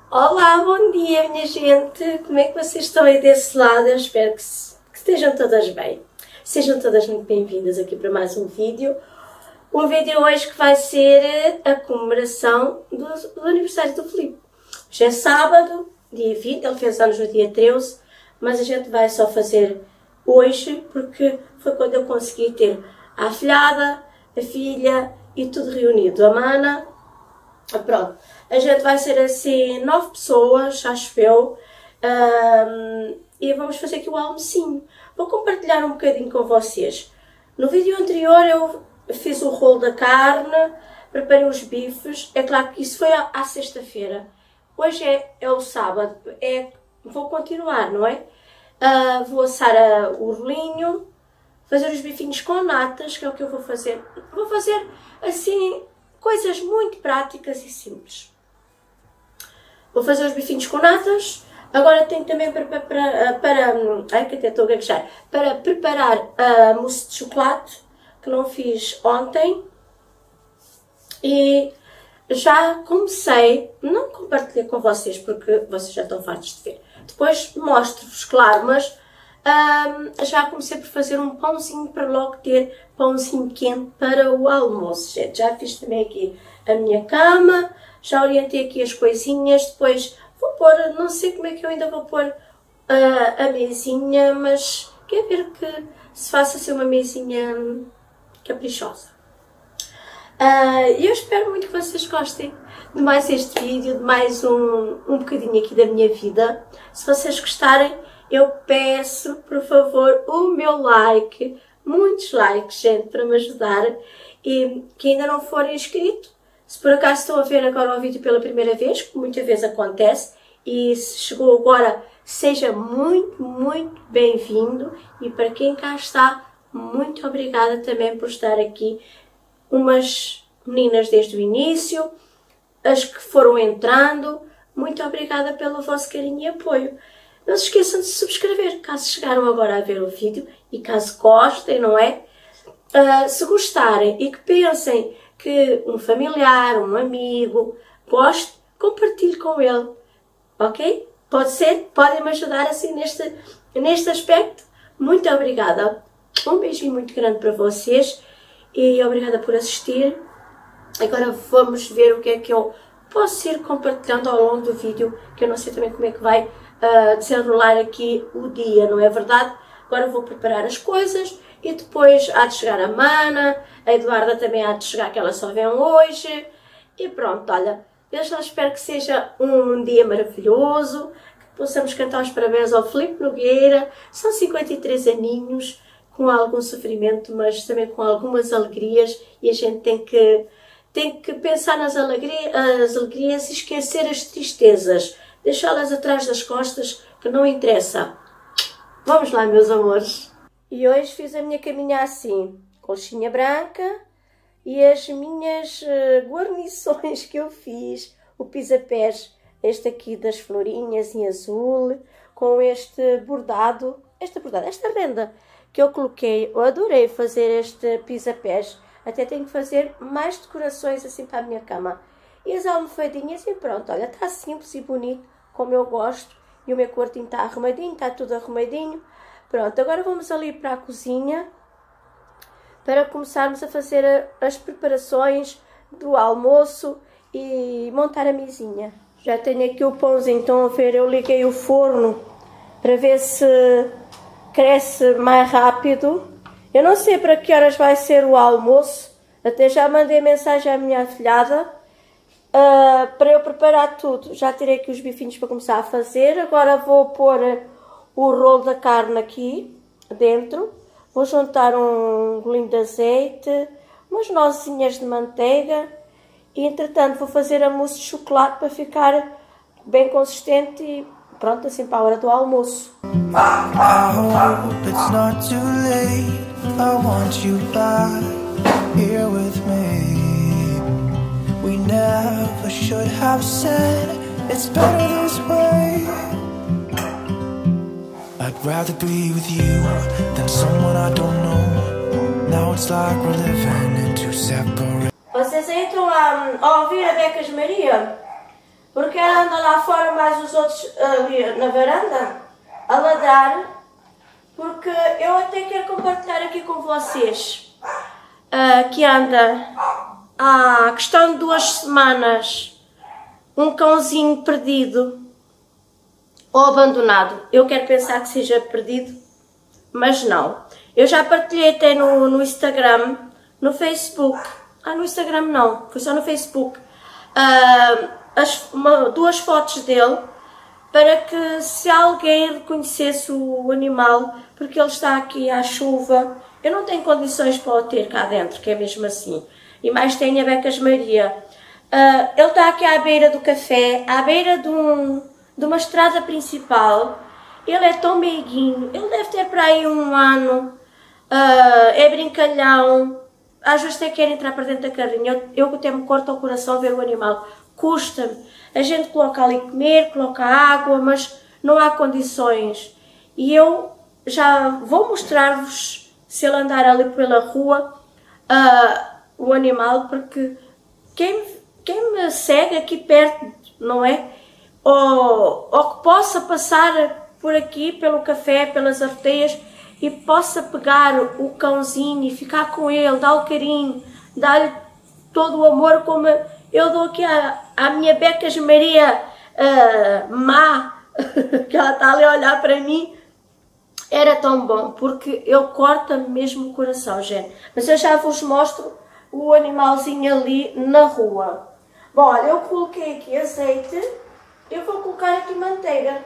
Olá, bom dia minha gente, como é que vocês estão aí desse lado? Eu espero que estejam todas bem. Sejam todas muito bem-vindas aqui para mais um vídeo. Um vídeo hoje que vai ser a comemoração do aniversário do Filipe. Hoje é sábado, dia 20, ele fez anos no dia 13, mas a gente vai só fazer hoje porque foi quando eu consegui ter a afilhada, a filha e tudo reunido. A mana, pronto. A gente vai ser assim 9 pessoas, acho eu, e vamos fazer aqui o almocinho. Vou compartilhar um bocadinho com vocês. No vídeo anterior eu fiz o rolo da carne, preparei os bifes. É claro que isso foi à sexta-feira. Hoje é o sábado, vou continuar, não é? Vou assar o rolinho, fazer os bifinhos com natas, que é o que eu vou fazer. Vou fazer assim coisas muito práticas e simples. Vou fazer os bifinhos com natas. Agora tenho também para preparar a mousse de chocolate, que não fiz ontem. E já comecei, não compartilhei com vocês porque vocês já estão fartos de ver. Depois mostro-vos, claro, mas já comecei por fazer um pãozinho para logo ter pãozinho quente para o almoço, gente. Já fiz também aqui a minha cama, já orientei aqui as coisinhas, depois vou pôr, não sei como é que eu ainda vou pôr a mesinha, mas quer ver que se faça assim uma mesinha caprichosa. Eu espero muito que vocês gostem de mais este vídeo, de mais um bocadinho aqui da minha vida. Se vocês gostarem, eu peço, por favor, o meu like, muitos likes, gente, para me ajudar. E que ainda não forem inscritos, se por acaso estão a ver agora o vídeo pela primeira vez, que muitas vezes acontece, e se chegou agora, seja muito, muito bem-vindo. E para quem cá está, muito obrigada também por estar aqui. Umas meninas desde o início, as que foram entrando, muito obrigada pelo vosso carinho e apoio. Não se esqueçam de se subscrever, caso chegaram agora a ver o vídeo e caso gostem, não é? Se gostarem e que pensem que um familiar, um amigo, goste, compartilhe com ele, ok? Pode ser? Podem-me ajudar assim neste aspecto? Muito obrigada. Um beijinho muito grande para vocês e obrigada por assistir. Agora vamos ver o que é que eu posso ir compartilhando ao longo do vídeo, que eu não sei também como é que vai desenrolar aqui o dia, não é verdade? Agora vou preparar as coisas e depois há de chegar a Mana, a Eduarda também há de chegar, que ela só vem hoje. E pronto, olha, eu já espero que seja um dia maravilhoso, que possamos cantar os parabéns ao Filipe Nogueira. São 53 aninhos, com algum sofrimento, mas também com algumas alegrias, e a gente tem que pensar nas alegrias e esquecer as tristezas, deixá-las atrás das costas, que não interessa. Vamos lá, meus amores. E hoje fiz a minha caminha assim, colchinha branca e as minhas guarnições que eu fiz, o pisapés, este aqui das florinhas em azul, com este bordado, esta renda que eu coloquei. Eu adorei fazer este pisapés, até tenho que fazer mais decorações assim para a minha cama. E as almofadinhas e pronto, olha, está simples e bonito, como eu gosto. E o meu quartinho está arrumadinho, está tudo arrumadinho. Pronto, agora vamos ali para a cozinha para começarmos a fazer as preparações do almoço e montar a mesinha. Já tenho aqui o pãozinho, estão a ver, eu liguei o forno para ver se cresce mais rápido. Eu não sei para que horas vai ser o almoço, até já mandei mensagem à minha afilhada para eu preparar tudo. Já tirei aqui os bifinhos para começar a fazer. Agora vou pôr o rolo da carne aqui dentro. Vou juntar um golinho de azeite, umas nozinhas de manteiga e entretanto vou fazer a mousse de chocolate para ficar bem consistente e pronto assim para a hora do almoço. I hope it's not too late. I want you back here with me. We never should have said it's better this way. I'd rather be with you than someone I don't know. Now it's like we're living in two separate. Vocês aí estão a ouvir a Becas Maria? porque ela anda lá fora, mais os outros ali na varanda, a ladrar, porque eu até quero compartilhar aqui com vocês, que anda há questão de 2 semanas, um cãozinho perdido ou abandonado. Eu quero pensar que seja perdido, mas não. Eu já partilhei até no Instagram, no Facebook. No Instagram não, foi só no Facebook. 2 fotos dele, para que se alguém reconhecesse o animal, porque ele está aqui à chuva, eu não tenho condições para o ter cá dentro, que é mesmo assim. E mais tem a Becas Maria. Ele está aqui à beira do café, à beira de uma estrada principal. Ele é tão meiguinho, ele deve ter para aí 1 ano, é brincalhão, às vezes até quer entrar para dentro da carrinha. Eu até me corto o coração ver o animal, custa-me. A gente coloca ali comer, coloca água, mas não há condições. E eu já vou mostrar-vos, se ele andar ali pela rua, o animal, porque quem me segue aqui perto, não é? Ou que possa passar por aqui, pelo café, pelas arteias, e possa pegar o cãozinho e ficar com ele, dar-lhe carinho, dar-lhe todo o amor, como eu dou aqui à minha Becas Maria má, que ela está ali a olhar para mim. Era tão bom, porque ele corta mesmo o coração, gente. Mas eu já vos mostro o animalzinho ali na rua. Bom, olha, eu coloquei aqui azeite, eu vou colocar aqui manteiga.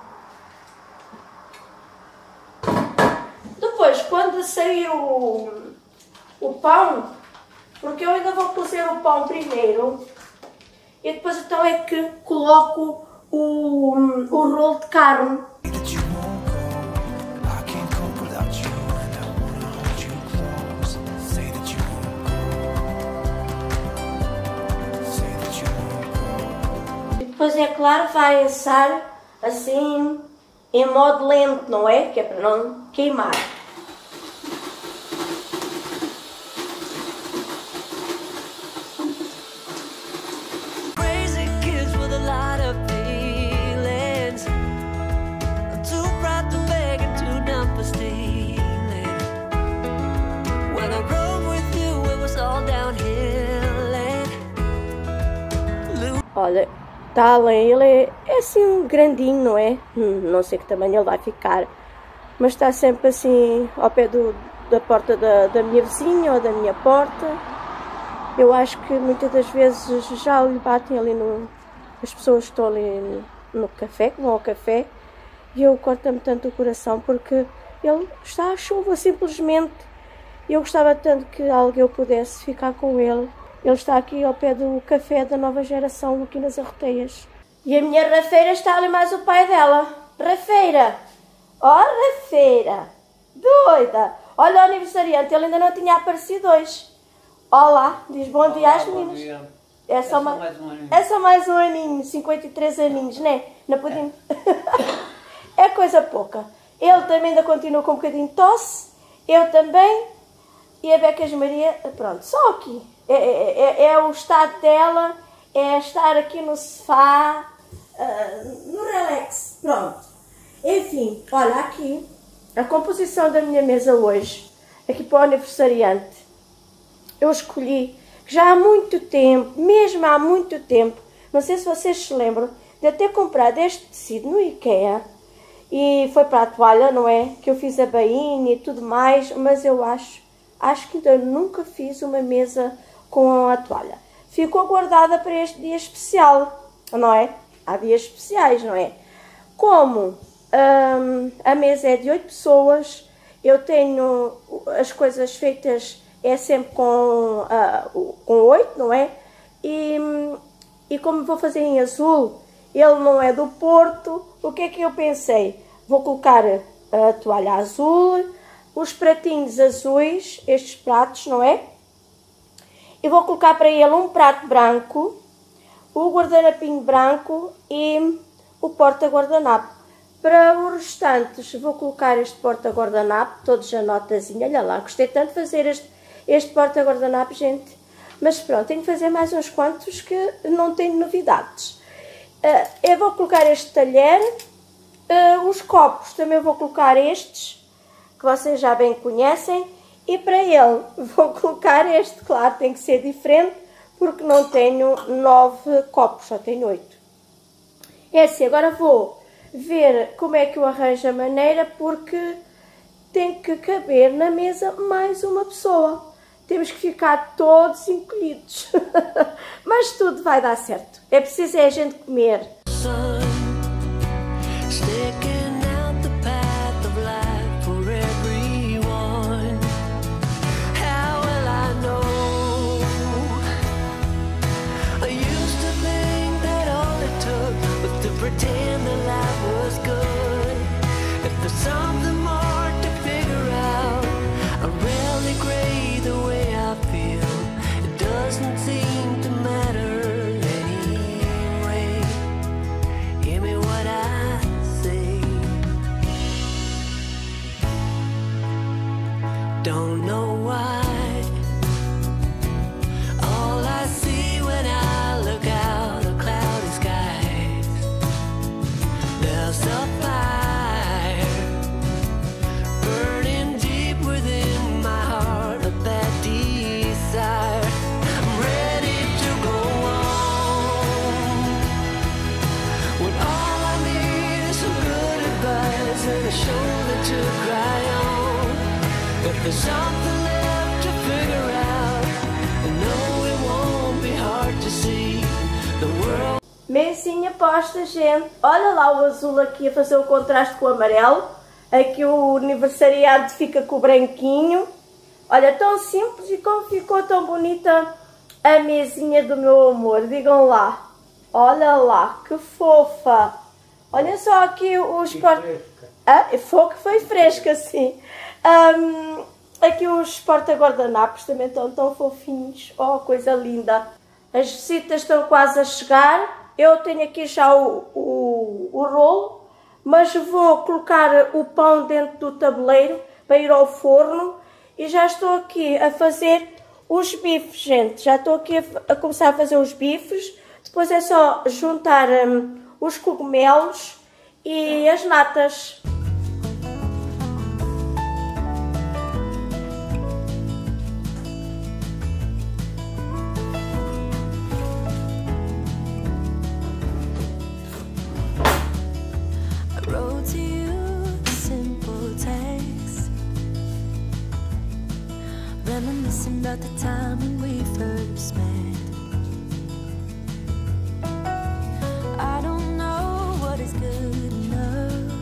Depois, quando sair o pão, porque eu ainda vou cozer o pão primeiro, e depois então é que coloco o rolo de carne. E depois, é claro, vai assar assim, em modo lento, não é? Que é para não queimar. Olha, está além, ele é assim grandinho, não é? Não sei que tamanho ele vai ficar, mas está sempre assim ao pé da porta da minha vizinha ou da minha porta. Eu acho que muitas das vezes já lhe batem ali as pessoas que estão ali no café, que vão ao café, e eu corto-me tanto o coração porque ele está à chuva simplesmente. Eu gostava tanto que alguém pudesse ficar com ele. Ele está aqui ao pé do café da nova geração, aqui nas Arroteias. E a minha Rafeira está ali mais o pai dela. Rafeira! Oh, Rafeira! Doida! Olha o aniversariante, ele ainda não tinha aparecido hoje. Olá, diz bom dia às meninas. Bom dia. É só mais um aninho, 53 aninhos, né? Não podemos... É coisa pouca. Ele também ainda continua com um bocadinho de tosse, eu também, e a Becas Maria, pronto, só aqui. É o estado dela, é estar aqui no sofá, no relax, pronto. Enfim, olha aqui, a composição da minha mesa hoje, aqui para o aniversariante, eu escolhi, que já há muito tempo, mesmo há muito tempo, não sei se vocês se lembram, de eu ter comprado este tecido no IKEA, e foi para a toalha, não é? Que eu fiz a bainha e tudo mais, mas eu acho que ainda nunca fiz uma mesa com a toalha. Ficou guardada para este dia especial, não é? Há dias especiais, não é? Como a mesa é de 8 pessoas, eu tenho as coisas feitas, é sempre com 8, não é? E como vou fazer em azul, ele não é do Porto, o que é que eu pensei? Vou colocar a toalha azul, os pratinhos azuis, estes pratos, não é? E vou colocar para ele um prato branco, o guardanapinho branco e o porta-guardanapo. Para os restantes, vou colocar este porta-guardanapo, todos a notazinha. Olha lá, gostei tanto de fazer este porta-guardanapo, gente. Mas pronto, tenho que fazer mais uns quantos que não tenho novidades. Eu vou colocar este talher. Os copos também vou colocar estes, que vocês já bem conhecem. E para ele vou colocar este, claro, tem que ser diferente, porque não tenho 9 copos, só tenho 8. É assim, agora vou ver como é que eu arranjo a maneira, porque tem que caber na mesa mais uma pessoa. Temos que ficar todos encolhidos. Mas tudo vai dar certo. É preciso a gente comer. Don't know why. All I see when I look out of cloudy skies, there's a fire burning deep within my heart, a bad desire. I'm ready to go on, when all I need is some good advice and a shoulder to cry on. If there's something left to figure out, no, it won't be hard to see the world. Mesinha posta, gente. Olha lá o azul aqui a fazer o contraste com o amarelo. Aqui o aniversariado fica com o branquinho. Olha, tão simples e como ficou tão bonita a mesinha do meu amor. Digam lá. Olha lá, que fofa. Olha só aqui os... Foi fresca, sim. Aqui os porta-guardanapos também estão tão fofinhos. Oh, coisa linda. As visitas estão quase a chegar. Eu tenho aqui já o rolo, mas vou colocar o pão dentro do tabuleiro para ir ao forno. E já estou aqui a fazer os bifes, gente. Já estou aqui a começar a fazer os bifes. Depois é só juntar os cogumelos e as natas. Wrote to you a simple text, reminiscing about the time when we first met. I don't know what is good enough,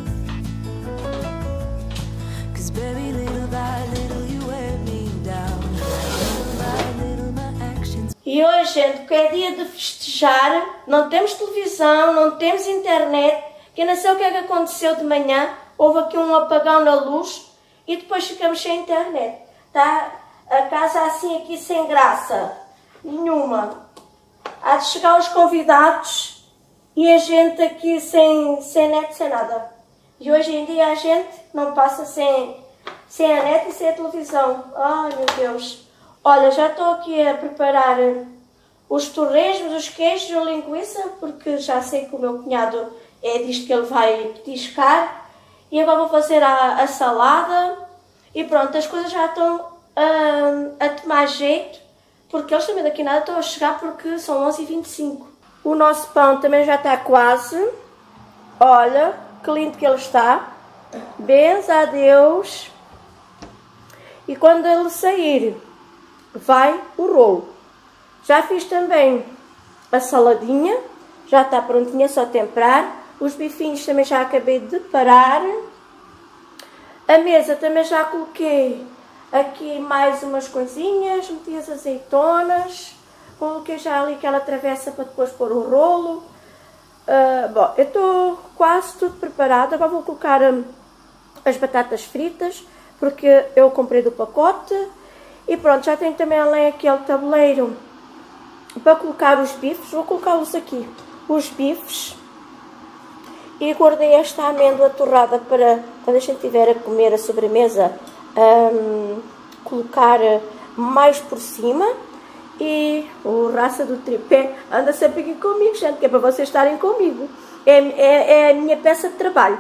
'cause baby, little by little you wear me down. Little by little my actions. E hoje, gente, que é dia de festejar, não temos televisão, não temos internet. Que eu não sei o que é que aconteceu de manhã, houve aqui um apagão na luz e depois ficamos sem internet. Está a casa assim aqui sem graça nenhuma. Há de chegar os convidados e a gente aqui sem net, sem nada. E hoje em dia a gente não passa sem a net e sem a televisão. Ai, meu Deus. Olha, já estou aqui a preparar os torresmos, os queijos, a linguiça, porque já sei que o meu cunhado é disto que ele vai petiscar. E agora vou fazer a salada. E pronto, as coisas já estão a tomar jeito, porque eles também daqui nada estão a chegar, porque são 11h25. O nosso pão também já está quase. Olha, que lindo que ele está. Benza a Deus. E quando ele sair, vai o rolo. Já fiz também a saladinha. Já está prontinha, só temperar. Os bifinhos também já acabei de parar. A mesa também já coloquei aqui mais umas coisinhas. Meti as azeitonas. Coloquei já ali aquela travessa para depois pôr o rolo. Bom, eu estou quase tudo preparado. Agora vou colocar as batatas fritas, porque eu comprei do pacote. E pronto, já tenho também além aquele tabuleiro para colocar os bifes. Vou colocá-los aqui, os bifes. E guardei esta amêndoa torrada para quando a gente estiver a comer a sobremesa, colocar mais por cima. E o Raça do Tripé anda sempre aqui comigo, gente, que é para vocês estarem comigo. É a minha peça de trabalho.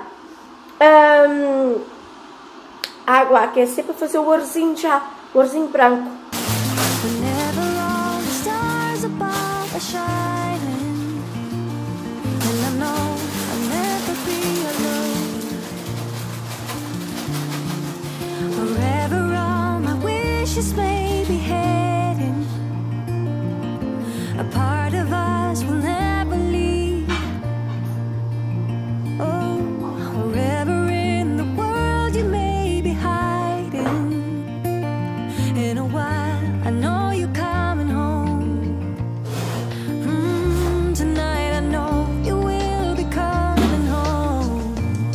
A água a aquecer para fazer o ourozinho já, o ourozinho branco. Whenever all the stars above are shining, and I know I'll never be alone. Wherever all my wishes may be heading, a part of us will never leave. Oh, wherever in the world you may be hiding, in a while I know you're coming home. Tonight I know you will be coming home.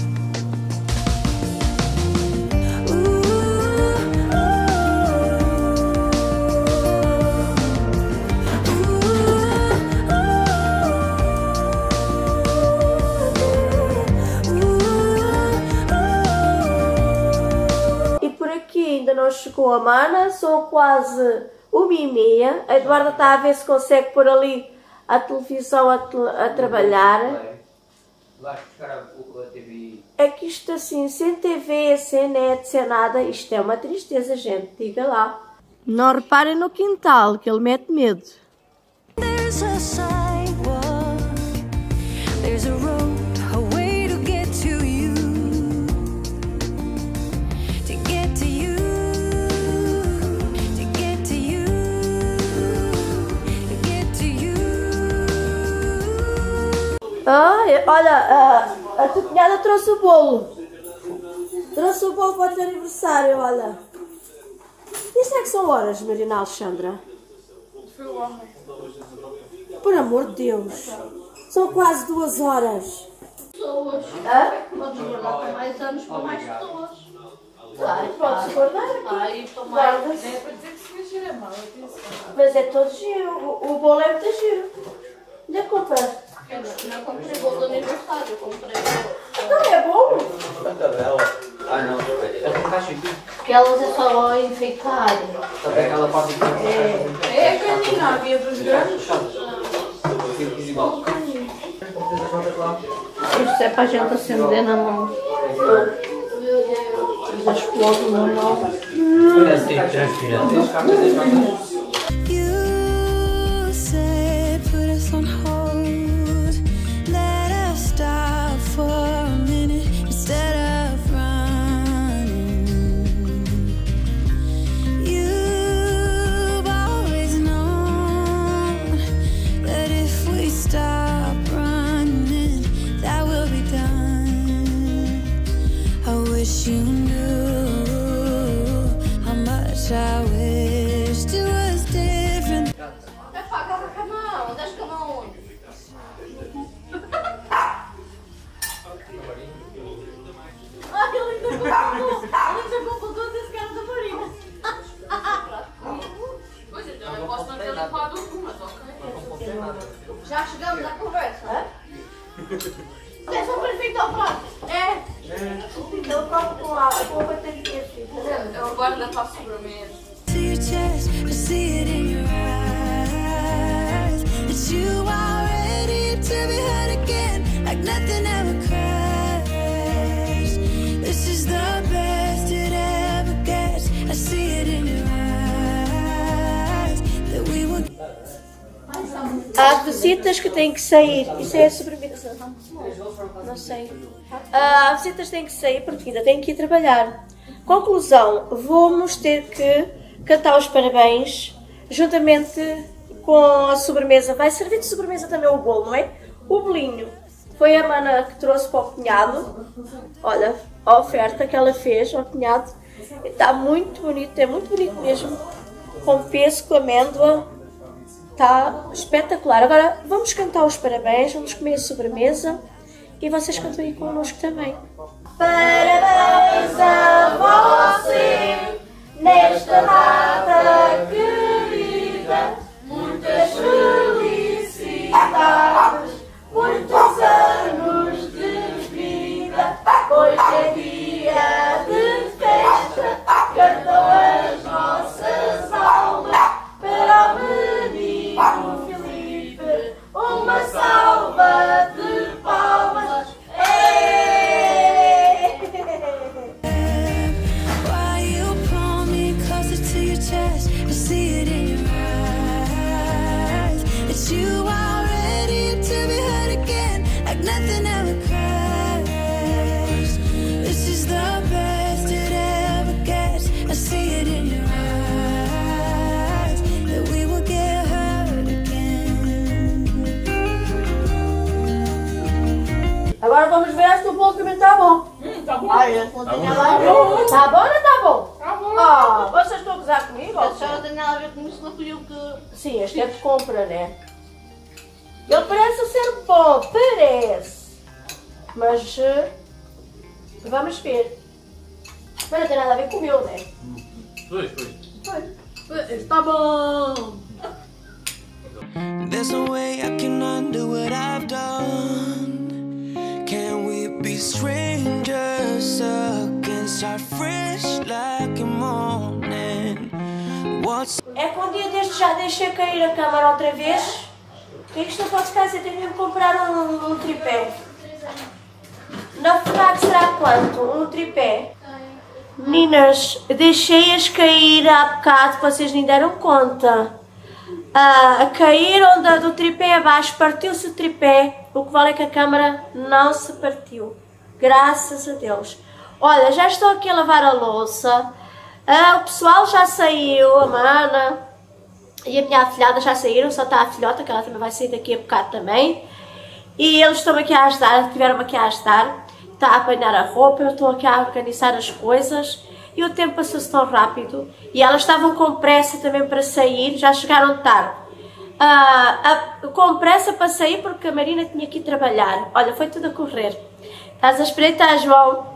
E por aqui ainda não chegou a Mana, são quase 1h30. A Eduarda está a ver se consegue pôr ali a televisão a trabalhar. Vai buscar a TV. É que isto assim, sem TV, sem net, sem nada, isto é uma tristeza, gente, diga lá. Não reparem no quintal, que ele mete medo. There's a sidewalk, there's a road, a way to get to you, to get to you, to get to you, to get to you. Ai, olha, a tua cunhada trouxe o bolo. Trouxe o bolo para o teu aniversário, olha. Isso é que são horas, Marina Alexandra? Por amor de Deus. São quase 2 horas. Pessoas. Hã? Podes guardar para mais anos, para mais pessoas. Claro, pode-se guardar aqui. Ai, para mais. Guarda-se. É para dizer que se vai cheirar mal, atenção. Mas é todo giro. O bolo é muito giro. Onde é que compraste? Eu não comprei bolo de aniversário, eu comprei bolo. Não é bom? Quanta bela. Ah não, espera. Ela está aqui. Porque elas é só enfeitar. Sabe aquela parte que É a canina, havia dos grandes. Isto é para a gente acender na mão. As flores no mão. You said put us on hold, let us stop for a minute instead of running. You've always known that if we stop running, that will be done. I wish you knew how much I wished it was different. É pá, acaba com a mão. Deixa com a mão onde? Ai, ele ainda completou desse cara da Marina. Pois então, eu posso não ter limpado o cu, mas ok. Já chegamos à conversa. É só para enfeitar o prato. É. Ele come com a bateria, filho. Eu guardo para a sobremesa. To your chest, I see it in your eyes, that you are ready to be hurt again, like nothing ever crashed. This is the best it ever gets. I see it in your eyes, that we will. Há visitas que têm que sair. Isso é a sobremesa. Não sei. Há visitas que têm que sair porque ainda têm que ir trabalhar. Conclusão, vamos ter que cantar os parabéns juntamente com a sobremesa. Vai servir de sobremesa também o bolo, não é? O bolinho foi a Mana que trouxe para o cunhado. Olha, a oferta que ela fez ao cunhado. Está muito bonito, é muito bonito mesmo. Com pêssego, amêndoa. Está espetacular. Agora vamos cantar os parabéns, vamos comer a sobremesa e vocês cantam aí connosco também. Parabéns a você nesta data querida, muitas felicidades, muitos anos de vida. Hoje é dia de festa, cantam as nossas almas para o vamos ver se o bolo também tá bom. Tá bom. Ai, a fontinha lá. Tá bom ou não tá bom? Tá bom. Ah, vocês estão a gozar comigo? A senhora tem nada a ver com isso, não fui eu que... Sim, este é de compra, né? Ele parece ser bom, parece. Mas vamos ver. Mas não tem nada a ver com o meu, né? Pois. Está bom. There's no way I can undo what I've done. Can we be strangers again? Start fresh like a morning. What's É que um dia deste já deixei cair a câmara outra vez. E isto não pode ficar assim, tenho mesmo que comprar um tripé. Na FNAC será quanto? Um tripé? Meninas, deixei-as cair há bocado, vocês nem deram conta. Caíram do tripé abaixo, partiu-se o tripé, o que vale é que a câmara não se partiu. Graças a Deus. Olha, já estou aqui a lavar a louça. O pessoal já saiu, a Mana e a minha afilhada já saíram, só está a filhota, que ela também vai sair daqui a bocado também. E eles estão aqui a ajudar, tiveram-me aqui a ajudar. Está a apanhar a roupa, eu estou aqui a organizar as coisas. E o tempo passou-se tão rápido. E elas estavam com pressa também para sair, já chegaram tarde. Com pressa para sair porque a Marina tinha que ir trabalhar. Olha, foi tudo a correr. Estás a espreitar, João?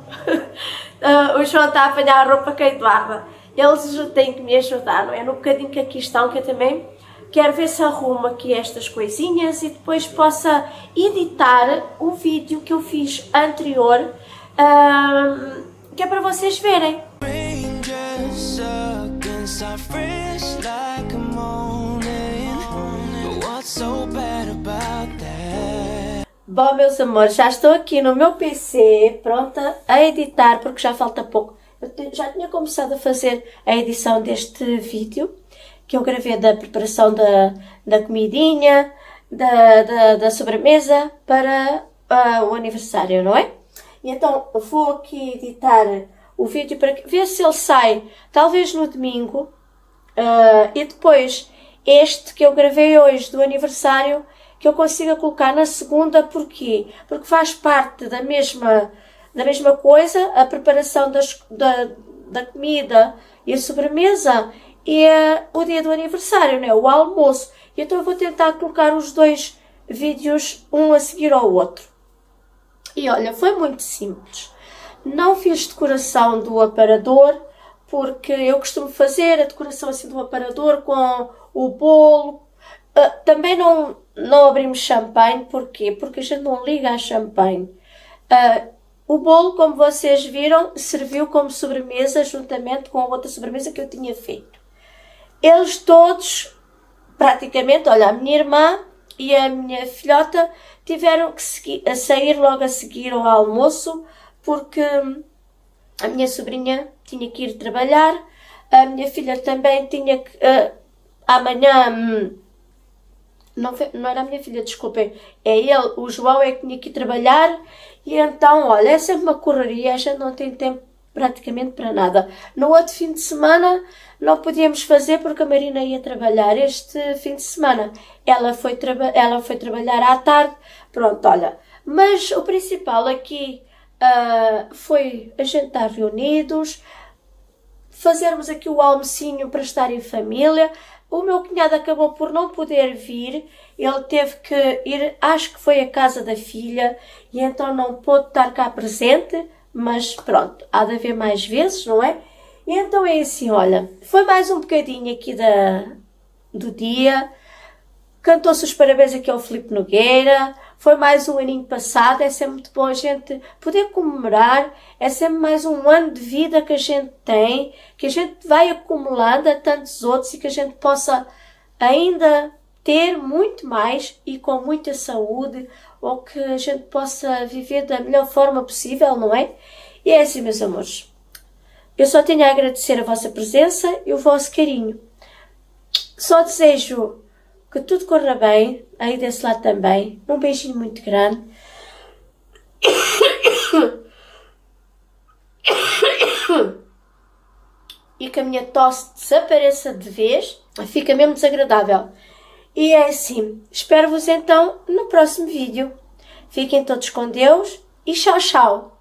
O João está a apanhar a roupa com a Eduarda. Eles têm que me ajudar, não é? No bocadinho que aqui estão, que eu também quero ver se arrumo aqui estas coisinhas e depois possa editar o vídeo que eu fiz anterior, que é para vocês verem. strangers again? Start fresh like a morning. But what's so bad about that? Bom, meus amores, já estou aqui no meu PC, pronta a editar, porque já falta pouco. Eu já tinha começado a fazer a edição deste vídeo, que eu gravei da preparação da comidinha, da sobremesa para o aniversário, não é? E então vou aqui editar o vídeo para ver se ele sai, talvez no domingo, e depois este que eu gravei hoje do aniversário, que eu consiga colocar na segunda. Porquê? Porque faz parte da mesma coisa, a preparação da comida e a sobremesa e o dia do aniversário, né? O almoço. E então eu vou tentar colocar os dois vídeos um a seguir ao outro. E olha, foi muito simples. Não fiz decoração do aparador, porque eu costumo fazer a decoração assim do aparador com o bolo. Também não abrimos champanhe, porquê? Porque a gente não liga a champanhe. O bolo, como vocês viram, serviu como sobremesa juntamente com a outra sobremesa que eu tinha feito. Eles todos, praticamente, olha, a minha irmã e a minha filhota tiveram que sair logo a seguir ao almoço, porque a minha sobrinha tinha que ir trabalhar, a minha filha também tinha que... amanhã... Não era a minha filha, desculpem, é ele, o João é que tinha que ir trabalhar, e então, olha, é sempre uma correria, a gente não tem tempo praticamente para nada. No outro fim de semana não podíamos fazer porque a Marina ia trabalhar. Este fim de semana ela foi trabalhar à tarde, pronto, olha. Mas o principal aqui foi a gente estar reunidos, fazermos aqui o almocinho para estar em família. O meu cunhado acabou por não poder vir, ele teve que ir, acho que foi à casa da filha, e então não pôde estar cá presente, mas pronto, há de haver mais vezes, não é? E então é assim, olha, foi mais um bocadinho aqui do dia, cantou-se os parabéns aqui ao Filipe Nogueira, foi mais um aninho passado, é sempre muito bom a gente poder comemorar, é sempre mais um ano de vida que a gente tem, que a gente vai acumulando a tantos outros e que a gente possa ainda ter muito mais e com muita saúde, ou que a gente possa viver da melhor forma possível, não é? E é assim, meus amores, eu só tenho a agradecer a vossa presença e o vosso carinho. Só desejo que tudo corra bem, aí desse lado também. Um beijinho muito grande. E que a minha tosse desapareça de vez. Fica mesmo desagradável. E é assim. Espero-vos então no próximo vídeo. Fiquem todos com Deus e tchau, tchau!